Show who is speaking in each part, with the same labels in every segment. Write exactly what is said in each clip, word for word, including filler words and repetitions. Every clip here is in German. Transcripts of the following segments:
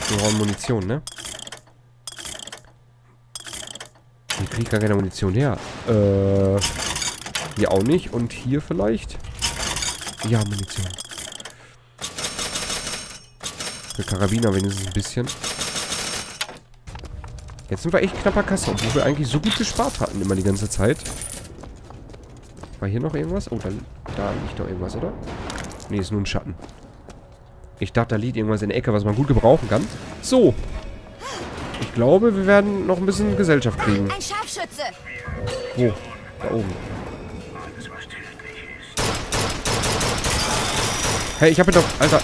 Speaker 1: Wir brauchen Munition, ne? Hier kriege ich gar keine Munition her. Äh... Hier auch nicht. Und hier vielleicht? Ja, Munition. Für Karabiner wenigstens ein bisschen. Jetzt sind wir echt knapper Kasse, obwohl wir eigentlich so gut gespart hatten immer die ganze Zeit. War hier noch irgendwas? Oh, da, da liegt noch irgendwas, oder? Nee, ist nur ein Schatten. Ich dachte, da liegt irgendwas in der Ecke, was man gut gebrauchen kann. So. Ich glaube, wir werden noch ein bisschen Gesellschaft kriegen.
Speaker 2: Ein Scharfschütze!
Speaker 1: Wo? Da oben. Hey, ich hab ihn doch... Alter.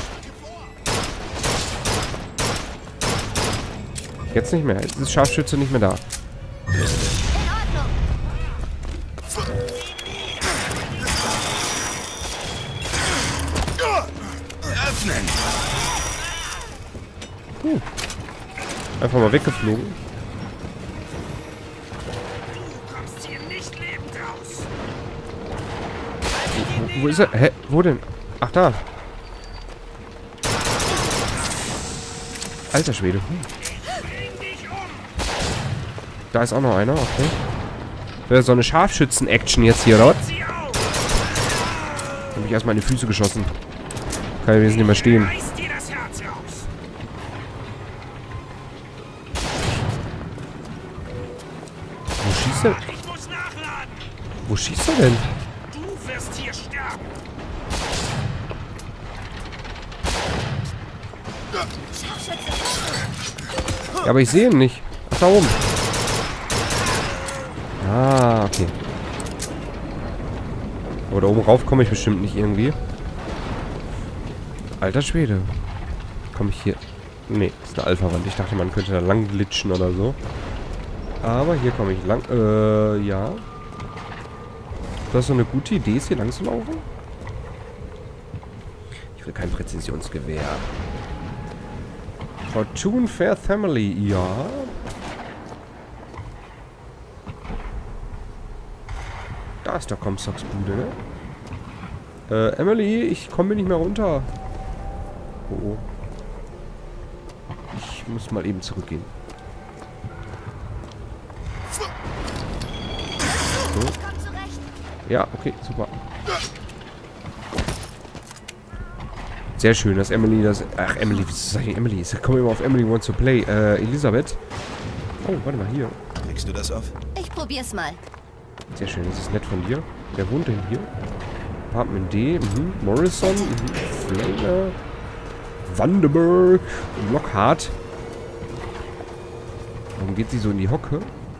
Speaker 1: Jetzt nicht mehr. Jetzt ist Scharfschütze nicht mehr da.
Speaker 2: In Ordnung!
Speaker 3: Öffnen!
Speaker 1: Huh. Einfach mal weggeflogen.
Speaker 3: Du kommst hier nicht lebend raus!
Speaker 1: Wo, wo ist er? Hä? Wo denn? Ach, da. Alter Schwede. Hm. Da ist auch noch einer, okay. Wäre so eine Scharfschützen-Action jetzt hier, oder? Hab ich erstmal in die Füße geschossen. Kann ich jetzt nicht mehr stehen. Wo schießt er? Wo schießt er denn?
Speaker 3: Du wirst hier sterben!
Speaker 1: Ja, aber ich sehe ihn nicht. Ach, da oben. Ah, okay. Aber da oben rauf komme ich bestimmt nicht irgendwie. Alter Schwede. Komme ich hier... Nee, das ist eine Alpha-Wand. Ich dachte, man könnte da lang glitschen oder so. Aber hier komme ich lang... Äh, ja. Das ist so eine gute Idee, ist hier lang zu laufen? Ich will kein Präzisionsgewehr. Fortune Fair Family, ja. Da ist der Comstocks Bude, ne? Äh, Emily, ich komme nicht mehr runter. Oh, oh. Ich muss mal eben zurückgehen. So. Ja, okay, super. Sehr schön, dass Emily das... Ach, Emily, was sag ich Emily? Ich komme immer auf Emily Wants to Play. Äh, Elisabeth. Oh, warte mal, hier.
Speaker 3: Kriegst du das auf?
Speaker 2: Ich probier's mal.
Speaker 1: Sehr schön, das ist nett von dir. Wer wohnt denn hier? Apartment D, mhm. Morrison, mhm. Flanger, Vandenberg, Lockhart. Warum geht sie so in die Hocke?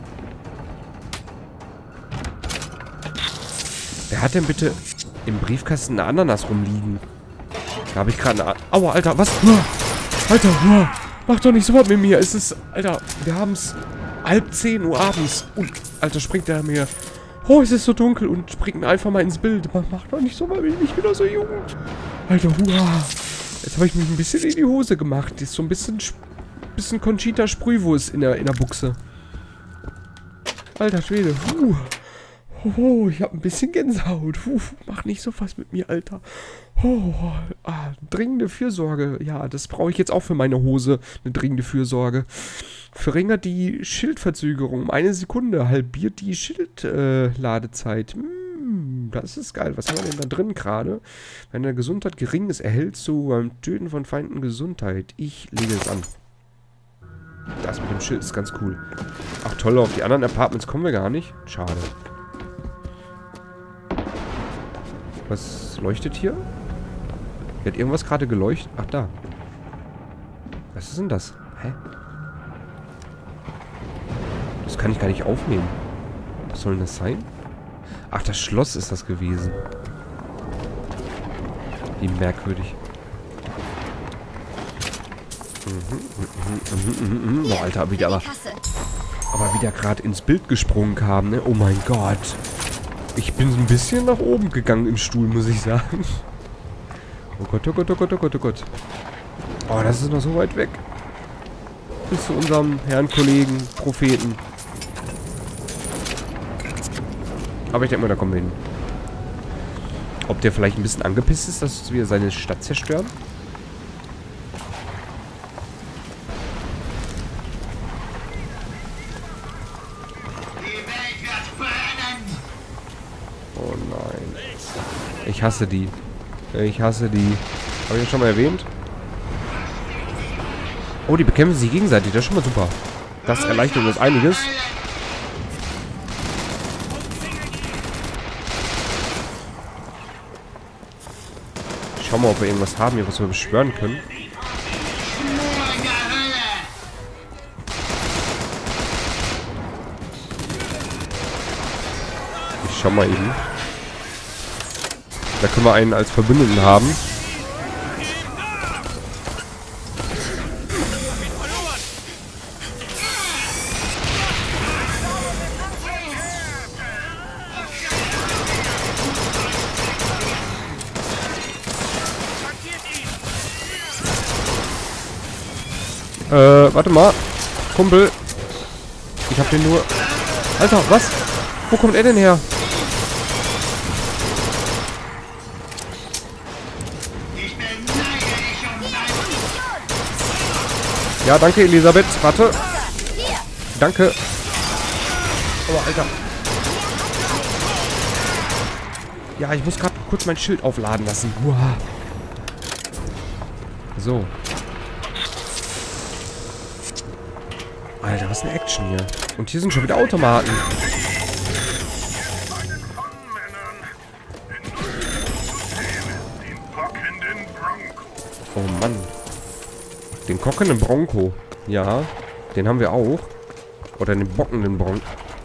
Speaker 1: Wer hat denn bitte im Briefkasten eine Ananas rumliegen? Da habe ich gerade eine... Aua, Alter, was? Alter, mach doch nicht so was mit mir. Es ist... Alter, wir haben es halb zehn Uhr abends. Und, Alter, springt der mir... Oh, es ist so dunkel und springt einfach mal ins Bild. Man macht doch nicht so mal mit mir. Ich bin doch so jung. Alter, huah. Jetzt habe ich mich ein bisschen in die Hose gemacht. Ist so ein bisschen... Bisschen Conchita Sprühwurst in der, in der Buchse. Alter Schwede. Uh. Oh, ich habe ein bisschen Gänsehaut. Uh, mach nicht so was mit mir, Alter. Oh, ah, dringende Fürsorge. Ja, das brauche ich jetzt auch für meine Hose. Eine dringende Fürsorge. Verringert die Schildverzögerung um eine Sekunde. Halbiert die Schildladezeit. Äh, hm, das ist geil. Was haben wir denn da drin gerade? Wenn der Gesundheit gering ist, erhältst du beim Töten von Feinden Gesundheit. Ich lege es an. Das mit dem Schild ist ganz cool. Ach toll, auf die anderen Apartments kommen wir gar nicht. Schade. Was leuchtet hier? Hier hat irgendwas gerade geleuchtet. Ach, da. Was ist denn das? Hä? Das kann ich gar nicht aufnehmen. Was soll denn das sein? Ach, das Schloss ist das gewesen. Wie merkwürdig. Mhm, mhm, mhm, mhm, mhm. Oh, Alter, wie der aber... Aber wie der gerade ins Bild gesprungen kam, ne? Oh mein Gott. Ich bin so ein bisschen nach oben gegangen im Stuhl, muss ich sagen. Oh Gott, oh Gott, oh Gott, oh Gott, oh Gott. Oh, das ist noch so weit weg. Bis zu unserem Herrn Kollegen, Propheten. Aber ich denke mal, da kommen wir hin. Ob der vielleicht ein bisschen angepisst ist, dass wir seine Stadt zerstören? Ich hasse die. Ich hasse die. Habe ich das schon mal erwähnt? Oh, die bekämpfen sich gegenseitig. Das ist schon mal super. Das erleichtert uns einiges. Schauen wir mal, ob wir irgendwas haben hier, was wir beschwören können. Ich schau mal eben. Da können wir einen als Verbündeten haben. Äh, warte mal. Kumpel. Ich hab den nur... Alter, was? Wo kommt er denn her? Ja, danke, Elisabeth. Warte. Danke. Oh, Alter. Ja, ich muss gerade kurz mein Schild aufladen lassen. Uah. So. Alter, was eine Action hier. Und hier sind schon wieder Automaten. Oh Mann. Den kockenden Bronco. Ja, den haben wir auch. Oder den bockenden Bronco.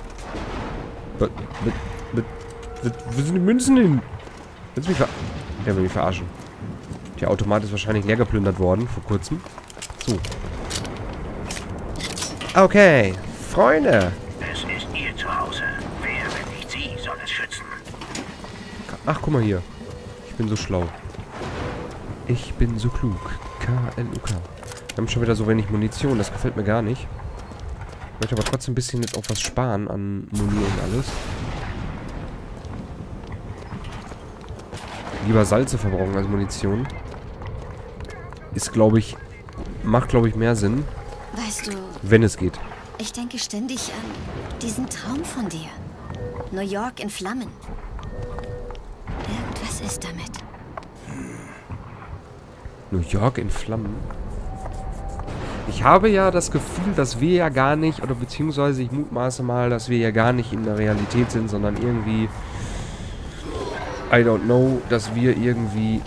Speaker 1: Wo sind die Münzen hin? Willst du mich ver... Der will mich verarschen. Der Automat ist wahrscheinlich leer geplündert worden vor kurzem. So. Okay, Freunde.
Speaker 3: Es ist Ihr Zuhause. Wer, wenn nicht Sie, soll es schützen?
Speaker 1: Ach, guck mal hier. Ich bin so schlau. Ich bin so klug. K L U K. Wir haben schon wieder so wenig Munition. Das gefällt mir gar nicht. Ich möchte aber trotzdem ein bisschen jetzt auch was sparen an Muni und alles. Lieber Salze verbrauchen als Munition. Ist, glaube ich... Macht, glaube ich, mehr Sinn.
Speaker 2: Weißt du,
Speaker 1: wenn es geht.
Speaker 2: Ich denke ständig an diesen Traum von dir. New York in Flammen. Irgendwas ist damit.
Speaker 1: New York in Flammen? Ich habe ja das Gefühl, dass wir ja gar nicht, oder beziehungsweise ich mutmaße mal, dass wir ja gar nicht in der Realität sind, sondern irgendwie... I don't know, dass wir irgendwie...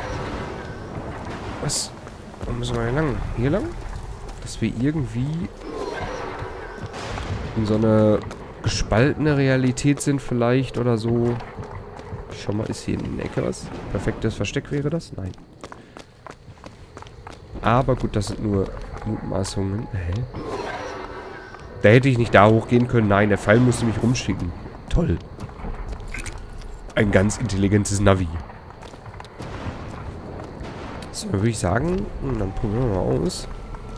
Speaker 1: Was? Wo müssen wir hier lang? Hier lang? Dass wir irgendwie in so eine gespaltene Realität sind vielleicht oder so. Schau mal, ist hier in der Ecke was? Perfektes Versteck wäre das? Nein. Aber gut, das sind nur Mutmaßungen. Hä? Da hätte ich nicht da hochgehen können. Nein, der Pfeil musste mich rumschicken. Toll. Ein ganz intelligentes Navi. So, dann würde ich sagen, dann probieren wir mal aus.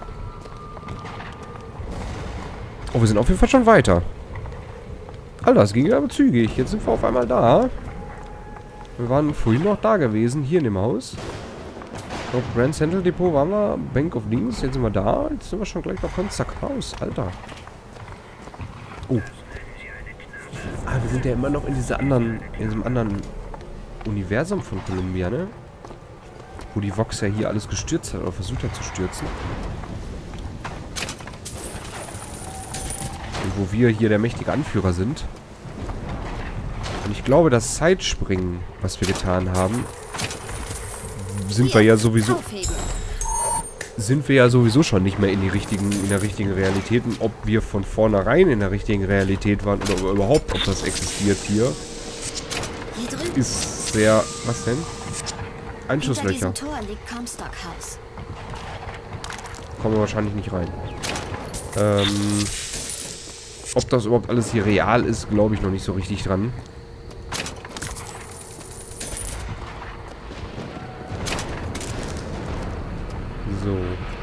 Speaker 1: Oh, wir sind auf jeden Fall schon weiter. Alter, das ging aber zügig. Jetzt sind wir auf einmal da. Wir waren vorhin noch da gewesen, hier in dem Haus. Ich glaube, Grand Central Depot waren wir, Bank of Dings, jetzt sind wir da. Jetzt sind wir schon gleich bei Konstanz Haus, Alter. Oh. Ah, wir sind ja immer noch in dieser anderen, in diesem anderen Universum von Columbia, ne? Wo die Vox ja hier alles gestürzt hat oder versucht hat zu stürzen. Und wo wir hier der mächtige Anführer sind. Und ich glaube, das Zeitspringen, was wir getan haben, sind wir ja sowieso... Sind wir ja sowieso schon nicht mehr in die richtigen, in der richtigen Realität. Und ob wir von vornherein in der richtigen Realität waren oder überhaupt, ob das existiert hier, ist sehr... Was denn? Einschusslöcher.
Speaker 2: Hinter diesem Tor liegt Comstock House.
Speaker 1: Kommen wir wahrscheinlich nicht rein. Ähm... Ob das überhaupt alles hier real ist, glaube ich noch nicht so richtig dran. So.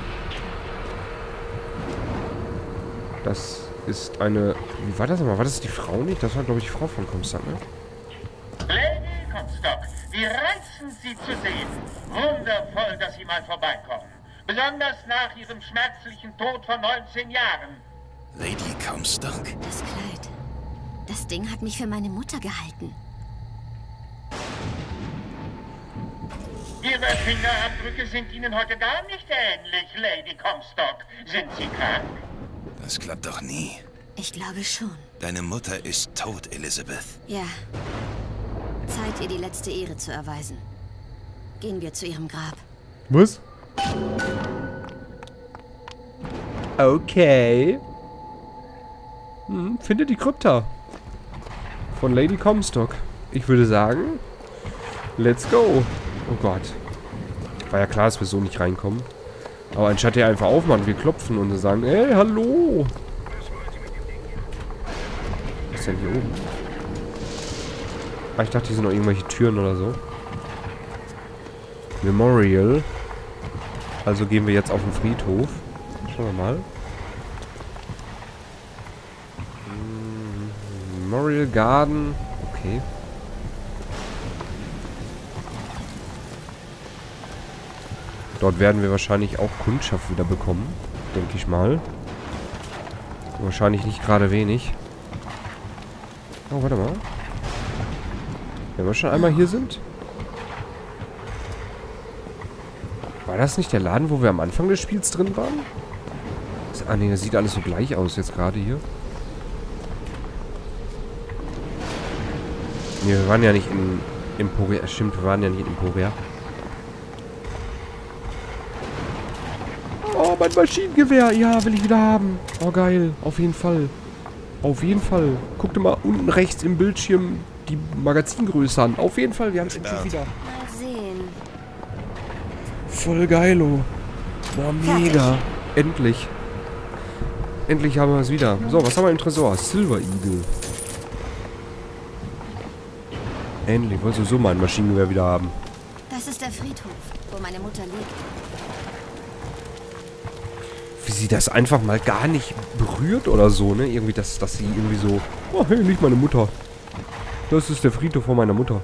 Speaker 1: Das ist eine... Wie war das nochmal? War das die Frau nicht? Das war, glaube ich, die Frau von Comstock, ne?
Speaker 4: Lady Comstock, wie reizend Sie zu sehen. Wundervoll, dass Sie mal vorbeikommen. Besonders nach Ihrem schmerzlichen Tod vor neunzehn Jahren.
Speaker 3: Lady Comstock?
Speaker 2: Das Kleid. Das Ding hat mich für meine Mutter gehalten.
Speaker 4: Ihre Fingerabdrücke sind Ihnen heute gar nicht ähnlich, Lady Comstock. Sind Sie krank?
Speaker 5: Das klappt doch nie.
Speaker 2: Ich glaube schon.
Speaker 5: Deine Mutter ist tot, Elizabeth.
Speaker 2: Ja. Zeit, ihr die letzte Ehre zu erweisen. Gehen wir zu ihrem Grab.
Speaker 1: Was? Okay. Hm, finde die Krypta. Von Lady Comstock. Ich würde sagen, let's go. Oh Gott. War ja klar, dass wir so nicht reinkommen. Aber anstatt der einfach aufmachen, wir klopfen und sagen, hey, hallo. Was ist denn hier oben? Ah, ich dachte, hier sind noch irgendwelche Türen oder so. Memorial. Also gehen wir jetzt auf den Friedhof. Schauen wir mal. Memorial Garden. Okay. Dort werden wir wahrscheinlich auch Kundschaft wieder bekommen. Denke ich mal. Wahrscheinlich nicht gerade wenig. Oh, warte mal. Wenn wir schon einmal hier sind. War das nicht der Laden, wo wir am Anfang des Spiels drin waren? Ah ne, das sieht alles so gleich aus jetzt gerade hier. Ne, wir waren ja nicht in Emporia. Stimmt, wir waren ja nicht in Emporia. Oh, mein Maschinengewehr. Ja, will ich wieder haben. Oh, geil. Auf jeden Fall. Auf jeden Fall. Guck dir mal unten rechts im Bildschirm die Magazingröße an. Auf jeden Fall, wir haben es endlich wieder.
Speaker 2: Mal sehen.
Speaker 1: Voll geilo. Boah, mega. Endlich. Endlich haben wir es wieder. So, was haben wir im Tresor? Silver Eagle. Endlich. Wolltest du so mein Maschinengewehr wieder haben?
Speaker 2: Das ist der Friedhof, wo meine Mutter liegt.
Speaker 1: Wie sie das einfach mal gar nicht berührt oder so, ne? Irgendwie, dass, dass sie irgendwie so... Oh, hey, nicht meine Mutter. Das ist der Friedhof von meiner Mutter.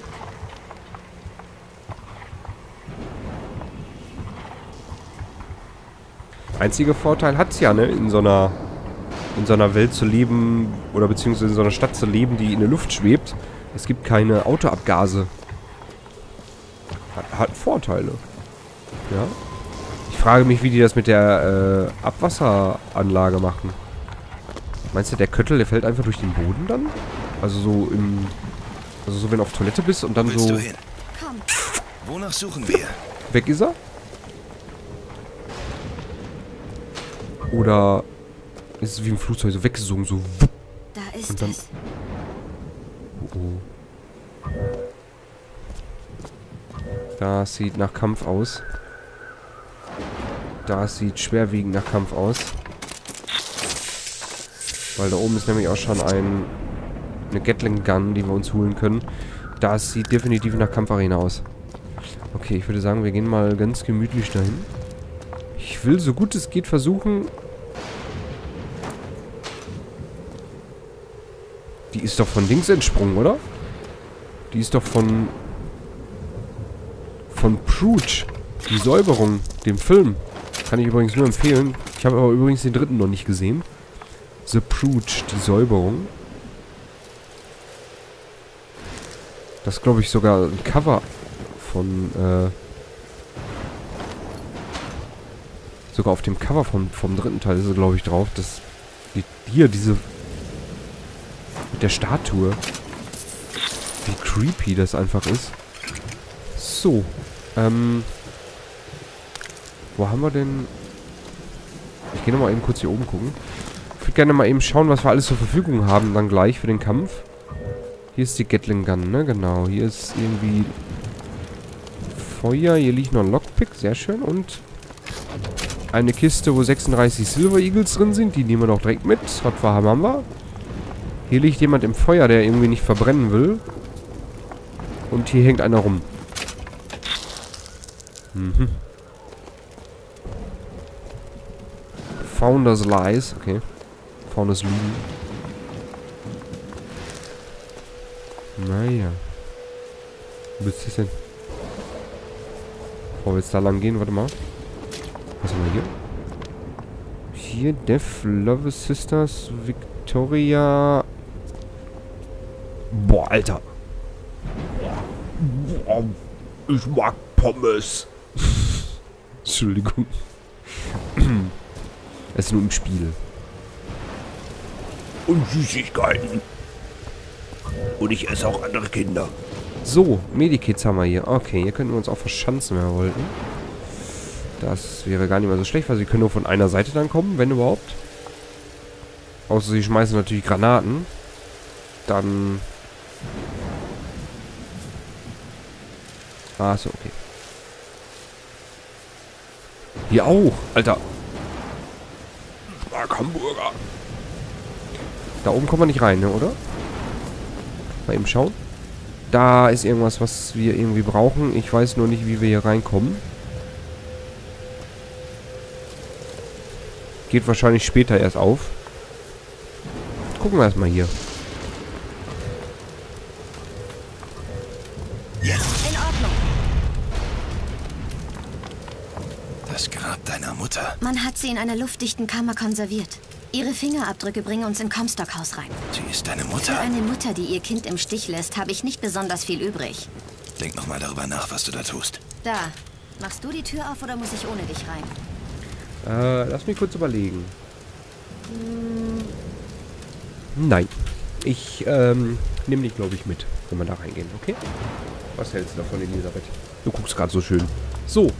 Speaker 1: Einziger Vorteil hat's ja, ne? In so einer... In so einer Welt zu leben... Oder beziehungsweise in so einer Stadt zu leben, die in der Luft schwebt. Es gibt keine Autoabgase. Hat, hat Vorteile. Ja. Ich frage mich, wie die das mit der äh, Abwasseranlage machen. Meinst du, der Köttel, der fällt einfach durch den Boden dann? Also so im... Also so, wenn du auf Toilette bist und dann
Speaker 5: Wo willst
Speaker 1: so...
Speaker 5: du hin?
Speaker 2: Komm.
Speaker 5: Wonach suchen wir?
Speaker 1: Weg ist er? Oder ist es wie im Flugzeug so weggesogen, so... Wupp.
Speaker 2: Da ist
Speaker 1: Und dann-
Speaker 2: es.
Speaker 1: Oh, oh. Das sieht nach Kampf aus. Das sieht schwerwiegend nach Kampf aus. Weil da oben ist nämlich auch schon ein... Eine Gatling Gun, die wir uns holen können. Das sieht definitiv nach Kampfarena aus. Okay, ich würde sagen, wir gehen mal ganz gemütlich dahin. Ich will, so gut es geht, versuchen... Die ist doch von Dings entsprungen, oder? Die ist doch von... Von Prouge. Die Säuberung, dem Film. Kann ich übrigens nur empfehlen. Ich habe aber übrigens den dritten noch nicht gesehen. The Prouge, die Säuberung. Das ist, glaube ich, sogar ein Cover von, äh... Sogar auf dem Cover vom, vom dritten Teil ist es, glaube ich, drauf. Das... Die, hier, diese... Mit der Statue. Wie creepy das einfach ist. So. Ähm... Wo haben wir denn... Ich gehe nochmal eben kurz hier oben gucken. Ich würde gerne mal eben schauen, was wir alles zur Verfügung haben dann gleich für den Kampf. Hier ist die Gatling Gun, ne? Genau. Hier ist irgendwie Feuer. Hier liegt noch ein Lockpick. Sehr schön. Und eine Kiste, wo sechsunddreißig Silver Eagles drin sind. Die nehmen wir doch direkt mit. Was wir haben, haben wir. Hier liegt jemand im Feuer, der irgendwie nicht verbrennen will. Und hier hängt einer rum. Mhm. Founders Lies. Okay. Founders Lügen. Naja. Wo ist das denn? Bevor wir jetzt da lang gehen, warte mal. Was haben wir hier? Hier, Death, Love Sisters, Victoria. Boah, Alter. Boah, ich mag Pommes. Entschuldigung. Es ist nur im Spiel.
Speaker 6: Und Süßigkeiten. Und ich esse auch andere Kinder.
Speaker 1: So, Medikits haben wir hier. Okay, hier könnten wir uns auch verschanzen, wenn wir wollten. Das wäre gar nicht mal so schlecht, weil sie können nur von einer Seite dann kommen, wenn überhaupt. Außer sie schmeißen natürlich Granaten. Dann... Ah, so, okay. Hier auch, Alter.
Speaker 6: Stark Hamburger.
Speaker 1: Da oben kommen wir nicht rein, ne, oder? Mal eben schauen. Da ist irgendwas, was wir irgendwie brauchen. Ich weiß nur nicht, wie wir hier reinkommen. Geht wahrscheinlich später erst auf. Gucken wir erstmal hier.
Speaker 5: Jetzt.
Speaker 2: In Ordnung.
Speaker 5: Das Grab deiner Mutter.
Speaker 2: Man hat sie in einer luftdichten Kammer konserviert. Ihre Fingerabdrücke bringen uns in Comstock-Haus rein.
Speaker 5: Sie ist deine
Speaker 2: Für
Speaker 5: Mutter.
Speaker 2: eine Mutter, die ihr Kind im Stich lässt, habe ich nicht besonders viel übrig.
Speaker 5: Denk noch mal darüber nach, was du da tust.
Speaker 2: Da. Machst du die Tür auf oder muss ich ohne dich rein?
Speaker 1: Äh, lass mich kurz überlegen. Nein. Ich, ähm, nehme dich, glaube ich, mit, wenn wir da reingehen, okay? Was hältst du davon, Elisabeth? Du guckst gerade so schön. So.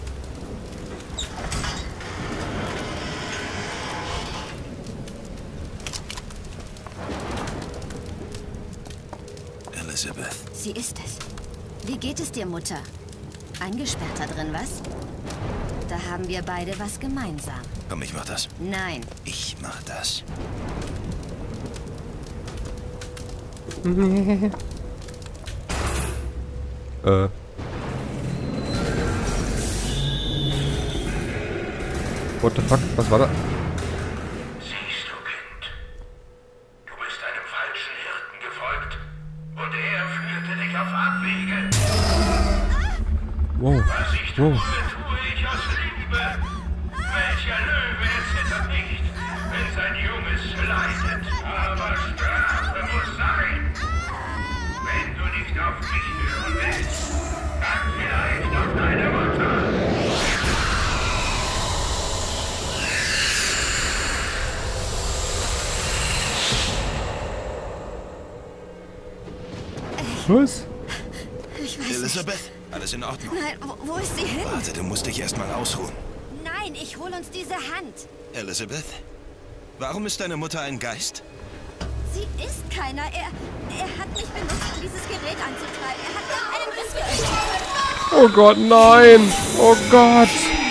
Speaker 5: Elizabeth.
Speaker 2: Sie ist es. Wie geht es dir, Mutter? Eingesperrt da drin, was? Da haben wir beide was gemeinsam.
Speaker 5: Komm, ich mach das.
Speaker 2: Nein.
Speaker 5: Ich mach das.
Speaker 1: Äh. What the fuck? Was war da?
Speaker 3: Siehst du, Kind? Du bist einem falschen Hirten gefolgt. Und er führte dich auf Abwege.
Speaker 1: Wow.
Speaker 3: Was ich tue,
Speaker 1: Wow.
Speaker 3: tue ich aus Liebe. Welcher Löwe erzittert nicht, wenn sein Junges leidet. Aber Strafe muss sein. Wenn du nicht auf mich hören willst, dann vielleicht auf deine Mutter.
Speaker 1: Was?
Speaker 2: Ich weiß
Speaker 5: Elizabeth, alles in Ordnung.
Speaker 2: nicht. Nein, wo, wo ist sie hin?
Speaker 5: Warte, du musst dich erst mal ausruhen.
Speaker 2: Nein, ich hol uns diese Hand.
Speaker 5: Elizabeth, warum ist deine Mutter ein Geist?
Speaker 2: Sie ist keiner. Er, er hat mich benutzt, um dieses Gerät anzutreiben. Er hat mir einen Riss geöffnet.
Speaker 1: Oh Gott, nein! Oh Gott!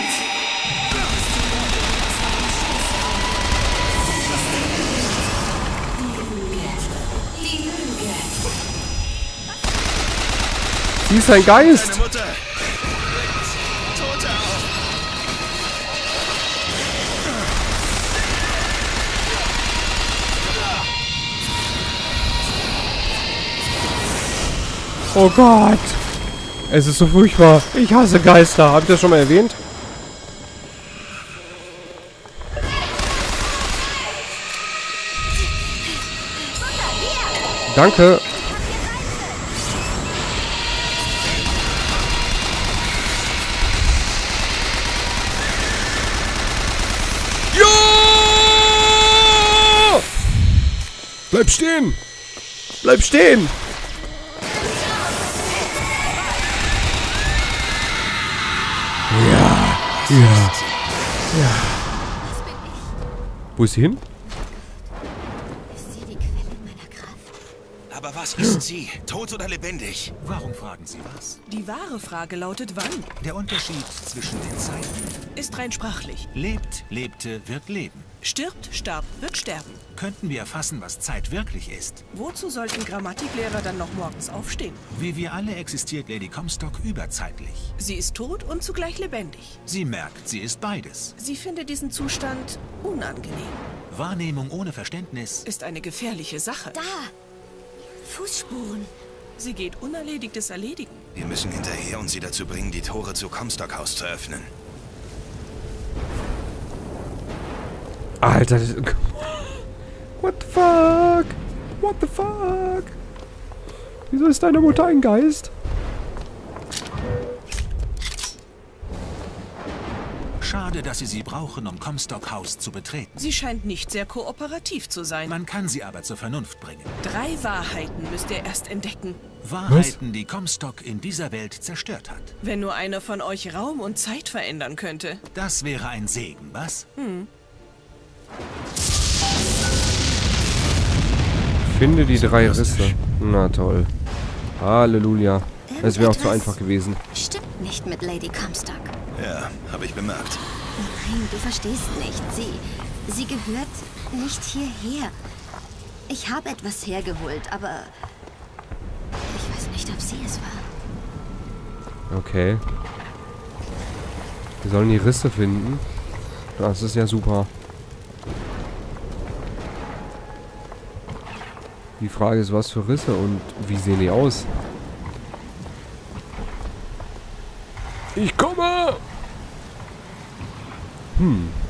Speaker 1: Sie ist ein Geist!
Speaker 5: Deine Mutter! Tote auf!
Speaker 1: Oh Gott! Es ist so furchtbar. Ich hasse Geister. Hab ich das schon mal erwähnt? Danke. Ja! Bleib stehen! Bleib stehen! Ja, ja, ja. Wo ist sie hin?
Speaker 2: Ist sie die Quelle meiner Kraft?
Speaker 5: Aber was ist sie? Tot oder lebendig?
Speaker 7: Warum fragen Sie was?
Speaker 8: Die wahre Frage lautet wann?
Speaker 7: Der Unterschied zwischen den Zeiten.
Speaker 8: Ist rein sprachlich.
Speaker 7: Lebt, lebte, wird leben.
Speaker 8: Stirbt, starb, wird sterben.
Speaker 7: Könnten wir erfassen, was Zeit wirklich ist?
Speaker 8: Wozu sollten Grammatiklehrer dann noch morgens aufstehen?
Speaker 7: Wie wir alle existiert Lady Comstock überzeitlich.
Speaker 8: Sie ist tot und zugleich lebendig.
Speaker 7: Sie merkt, sie ist beides.
Speaker 8: Sie findet diesen Zustand unangenehm.
Speaker 7: Wahrnehmung ohne Verständnis.
Speaker 8: Ist eine gefährliche Sache.
Speaker 2: Da! Fußspuren.
Speaker 8: Sie geht Unerledigtes erledigen.
Speaker 5: Wir müssen hinterher und sie dazu bringen, die Tore zu Comstock Haus zu öffnen.
Speaker 1: Alter, das ist... What the fuck? What the fuck? Wieso ist deine Mutter ein Geist?
Speaker 7: Karte, dass Sie sie brauchen, um Comstock House zu betreten.
Speaker 8: Sie scheint nicht sehr kooperativ zu sein.
Speaker 7: Man kann sie aber zur Vernunft bringen.
Speaker 8: Drei Wahrheiten müsst ihr erst entdecken.
Speaker 7: Wahrheiten, die Comstock in dieser Welt zerstört hat.
Speaker 8: Wenn nur einer von euch Raum und Zeit verändern könnte.
Speaker 7: Das wäre ein Segen, was?
Speaker 8: Hm.
Speaker 1: Finde die drei Risse. Na toll. Halleluja. Es wäre auch zu
Speaker 2: Irgendetwas
Speaker 1: einfach gewesen.
Speaker 2: Stimmt nicht mit Lady Comstock.
Speaker 5: Ja, habe ich bemerkt.
Speaker 2: Nein, du verstehst nicht. Sie, sie gehört nicht hierher. Ich habe etwas hergeholt, aber ich weiß nicht, ob sie es war.
Speaker 1: Okay. Wir sollen die Risse finden. Das ist ja super. Die Frage ist, was für Risse und wie sehen die aus? Ich komme! Hm.